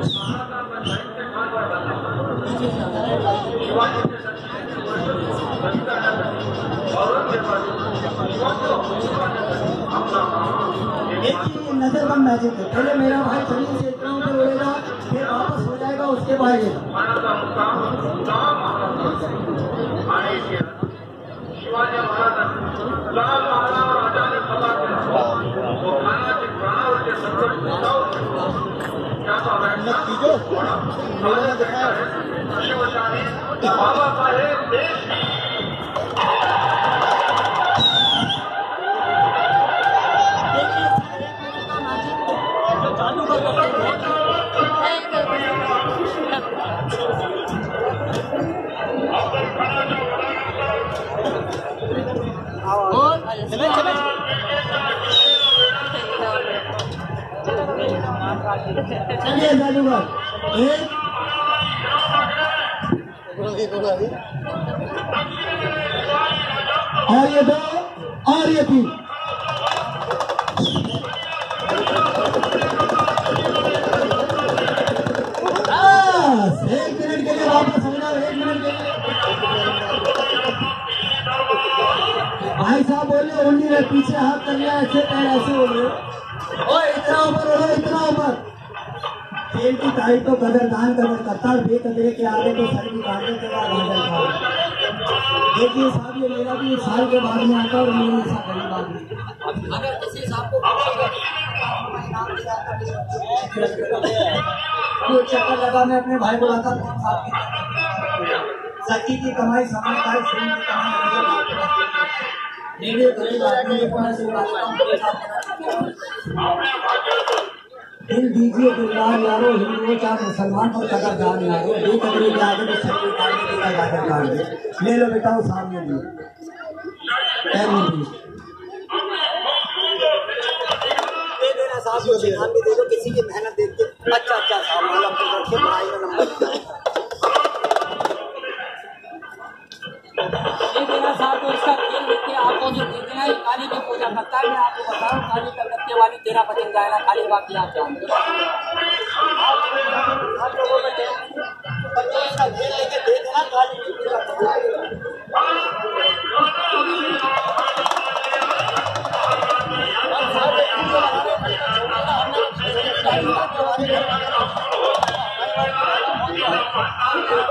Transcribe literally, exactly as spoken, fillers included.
नजरबंद magic है। पहले मेरा भाई शरीर से इतना ऊपर उड़ेगा, फिर वापस हो जाएगा, उसके बाद शिवाजी बाबा साहेब देश चलिए जादूगर एक और ये दो और ये तीन। एक मिनट के लिए वापस हो जाओ, एक मिनट के लिए। भाई साहब बोलिए उंडी में पीछे हाथ कर लिया, ऐसे पैर ऐसे हो गए। ओ इतना ऊपर हो, इतना ऊपर। खेल की तारीफ तो कदरदान कदर करता है, बेकदरे के आगे तो सर की काटने के बाद आ जाता है। देखिए साहब ये मेरा भी एक साल के बाद में आता है और मेरे ऐसा गरीब आदमी अगर किसी साहब को वो चक्कर लगा, मैं अपने भाई को लाता सच्ची की कमाई समझता है, फिल्म की कमाई मेरे गरीब आदमी दिल दीजिए दिलदार यारो, हिंदुओं चाहे मुसलमान और कदरदान यारो, दो कदरे के आगे तो सर काटने के बाद आगे काट दे। ले लो बेटा वो सामने दी दे देना साहब को ध्यान भी दे दो, किसी की मेहनत देख के अच्छा अच्छा साहब मतलब रखे पढ़ाई में नंबर साहब को इसका खेल देख के आपको जो देते हैं काली की पूजा करता है। मैं आपको बता रहा हूँ काली कलकत्ते वाली तेरा पतंग जाएगा काली बाकी आप जानते हो। आप लोगों में बच्चों इसका खेल लेके दे देना काली की पूजा करता है। और